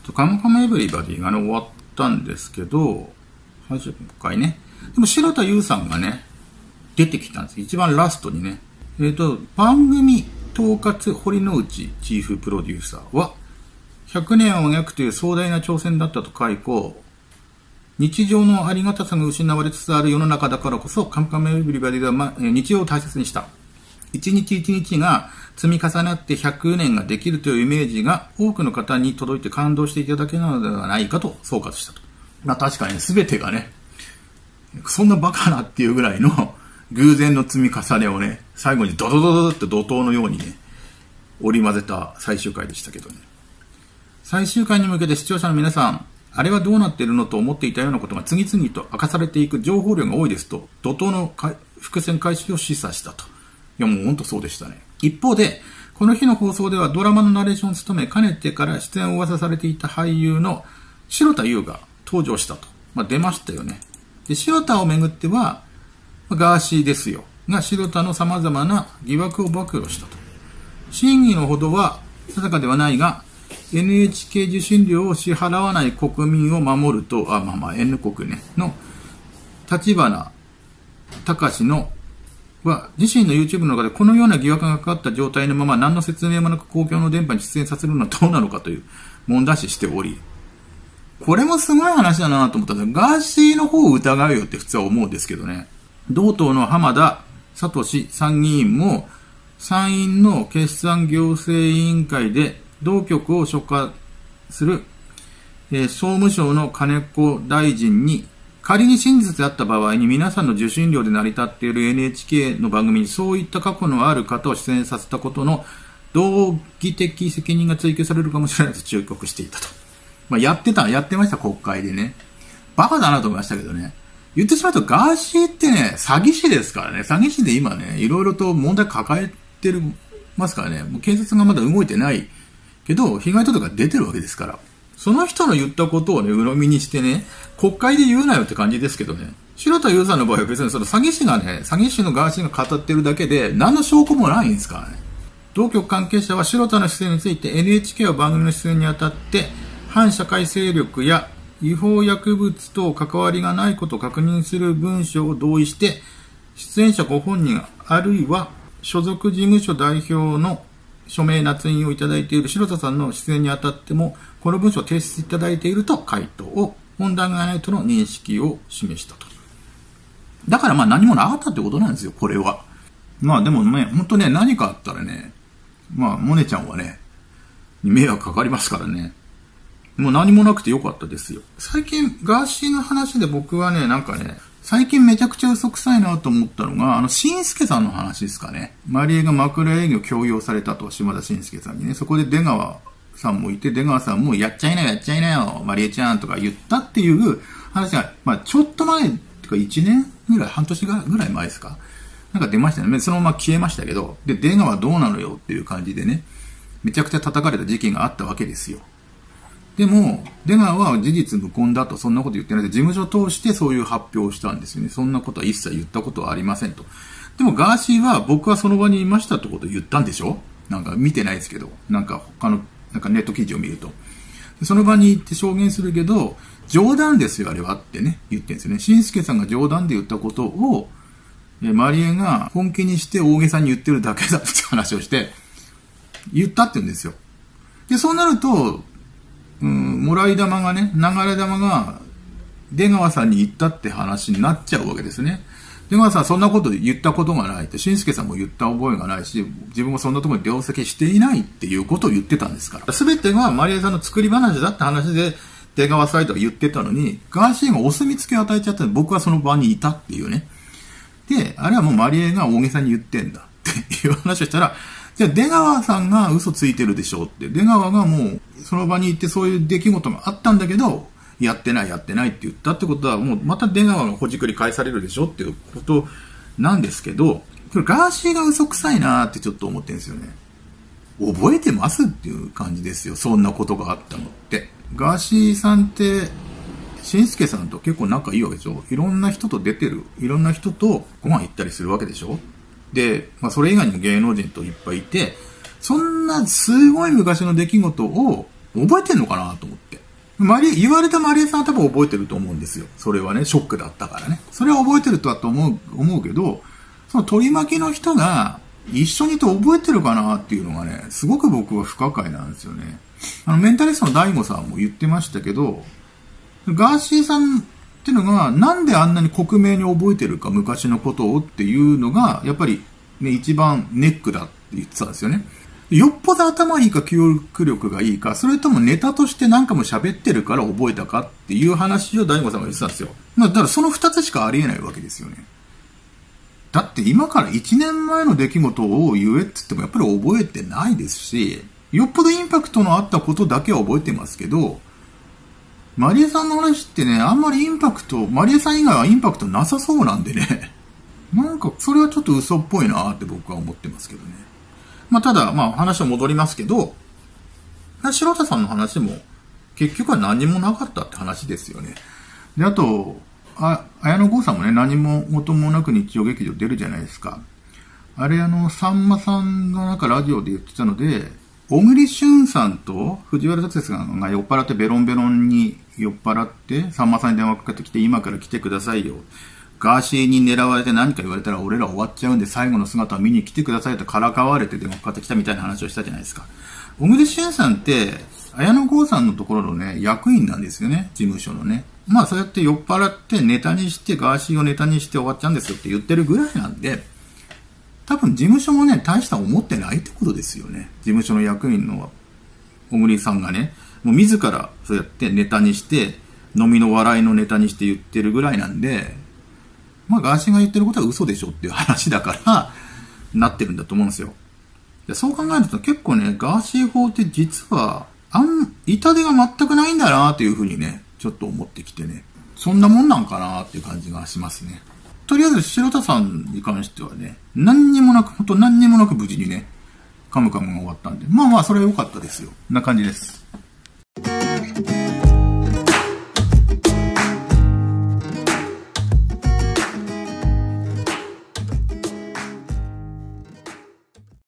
カムカムエヴリバディがね、終わったんですけど、最終回ね。でも、白田優さんがね、出てきたんです。一番ラストにね。番組統括堀之内チーフプロデューサーは、100年を描くという壮大な挑戦だったと解雇。日常のありがたさが失われつつある世の中だからこそ、カムカムエヴリバディでは、日常を大切にした。一日一日が積み重なって100年ができるというイメージが多くの方に届いて感動していただけなのではないかと総括したと。まあ確かに全てがね、そんなバカなっていうぐらいの偶然の積み重ねをね、最後にドドドドって怒涛のようにね、織り交ぜた最終回でしたけどね。最終回に向けて視聴者の皆さん、あれはどうなっているのと思っていたようなことが次々と明かされていく情報量が多いですと、怒涛の伏線回収を示唆したと。いやもうほんとそうでしたね。一方で、この日の放送ではドラマのナレーションを務め、かねてから出演を噂されていた俳優の白田優が登場したと。まあ出ましたよね。で、白田をめぐっては、ガーシーですよ。が白田の様々な疑惑を暴露したと。真偽のほどは定かではないが、NHK 受信料を支払わない国民を守ると、N 国ね、の立花隆のは自身の YouTube の中でこのような疑惑がかかった状態のまま何の説明もなく公共の電波に出演させるのはどうなのかという問題視しており、これもすごい話だなと思ったんですが、ガーシーの方を疑うよって普通は思うんですけどね。同党の浜田聡参議院も参院の決算行政委員会で同局を所管する、総務省の金子大臣に仮に真実であった場合に皆さんの受信料で成り立っている NHK の番組にそういった過去のある方を出演させたことの道義的責任が追及されるかもしれないと忠告していたと。まあ、やってました、国会でね。バカだなと思いましたけどね。言ってしまうとガーシーってね、詐欺師ですからね。詐欺師で今ね、いろいろと問題抱えてますからね。もう警察がまだ動いてないけど、被害届が出てるわけですから。その人の言ったことをね、鵜呑みにしてね、国会で言うなよって感じですけどね。白田優さんの場合は別にその詐欺師がね、詐欺師のガーシーが語ってるだけで、何の証拠もないんですからね。同局関係者は白田の出演について NHK は番組の出演にあたって、反社会勢力や違法薬物と関わりがないことを確認する文書を同意して、出演者ご本人あるいは所属事務所代表の署名捺印をいただいている白田さんの出演にあたっても、この文書を提出いただいていると回答を、問題がないとの認識を示したと。だからまあ何もなかったってことなんですよ、これは。まあでもね、本当ね、何かあったらね、まあ、モネちゃんはね、に迷惑かかりますからね。もう何もなくてよかったですよ。最近、ガーシーの話で僕はね、なんかね、最近めちゃくちゃ嘘くさいなと思ったのが、新助さんの話ですかね。マリエが枕営業を強要されたと、島田新助さんにね。そこで出川さんもいて、出川さんもやっちゃいなよ、やっちゃいなよ、マリエちゃんとか言ったっていう話が、まあちょっと前、とか1年ぐらい、半年ぐらい前ですか。なんか出ましたね。そのまま消えましたけど、で、出川どうなのよっていう感じでね、めちゃくちゃ叩かれた時期があったわけですよ。でも、出川は事実無根だと、そんなこと言ってないで、事務所を通してそういう発表をしたんですよね。そんなことは一切言ったことはありませんと。でも、ガーシーは僕はその場にいましたってことを言ったんでしょ？なんか見てないですけど、なんか他の、なんかネット記事を見ると。その場に行って証言するけど、冗談ですよ、あれはってね、言ってるんですよね。新助さんが冗談で言ったことを、マリエが本気にして大げさに言ってるだけだって話をして、言ったって言うんですよ。で、そうなると、もらい玉がね、流れ玉が出川さんに言ったって話になっちゃうわけですね。出川さんはそんなこと言ったことがないって、新助さんも言った覚えがないし、自分もそんなところに同席していないっていうことを言ってたんですから。すべてがマリエさんの作り話だって話で出川サイトが言ってたのに、ガーシーがお墨付きを与えちゃったんで、僕はその場にいたっていうね。で、あれはもうマリエが大げさに言ってんだっていう話をしたら、じゃあ出川さんが嘘ついてるでしょうって。出川がもうその場に行ってそういう出来事があったんだけど、やってないって言ったってことは、もうまた出川がほじくり返されるでしょっていうことなんですけど、これガーシーが嘘くさいなーってちょっと思ってるんですよね。覚えてますっていう感じですよ。そんなことがあったのって。ガーシーさんって、新助さんと結構仲いいわけでしょ。いろんな人と出てる。いろんな人とご飯行ったりするわけでしょ。で、まあそれ以外にも芸能人といっぱいいて、そんなすごい昔の出来事を覚えてんのかなと思って。 言われたマリエさんは多分覚えてると思うんですよ。それはね、ショックだったからね。それは覚えてるとはと思うけど、その取り巻きの人が一緒にいて覚えてるかなっていうのがね、すごく僕は不可解なんですよね。メンタリストの大悟さんも言ってましたけど、ガーシーさんっていうのがなんであんなに克明に覚えてるか、昔のことをっていうのが、やっぱりね、一番ネックだって言ってたんですよね。よっぽど頭いいか記憶力がいいか、それともネタとして何かも喋ってるから覚えたかっていう話を大悟さんが言ってたんですよ。だからその二つしかありえないわけですよね。だって今から1年前の出来事を言えって言ってもやっぱり覚えてないですし、よっぽどインパクトのあったことだけは覚えてますけど、マリエさんの話ってね、あんまりマリエさん以外はインパクトなさそうなんでね。なんかそれはちょっと嘘っぽいなって僕は思ってますけどね。ただ、話は戻りますけど、白田さんの話も結局は何もなかったって話ですよね。で、あと、綾野剛さんもね、何も元もなく日曜劇場出るじゃないですか。あれさんまさんがなんかラジオで言ってたので、小栗旬さんと藤原竜也さんが酔っ払ってベロンベロンに酔っ払って、さんまさんに電話かけてきて、今から来てくださいよ。ガーシーに狙われて何か言われたら俺ら終わっちゃうんで最後の姿を見に来てくださいとからかわれて電話かかってきたみたいな話をしたじゃないですか。小栗旬さんって、綾野剛さんのところのね、役員なんですよね、事務所のね。そうやって酔っ払ってネタにして、ガーシーをネタにして終わっちゃうんですよって言ってるぐらいなんで、多分事務所もね、大した思ってないってことですよね。事務所の役員の小栗さんがね、もう自らそうやってネタにして、飲みの笑いのネタにして言ってるぐらいなんで、ガーシーが言ってることは嘘でしょっていう話だから、なってるんだと思うんですよ。でそう考えると結構ね、ガーシー法って実は、痛手が全くないんだなっていうふうにね、ちょっと思ってきてね、そんなもんなんかなっていう感じがしますね。とりあえず白田さんに関してはね、何にもなく無事にね、カムカムが終わったんで、それは良かったですよ。こんな感じです。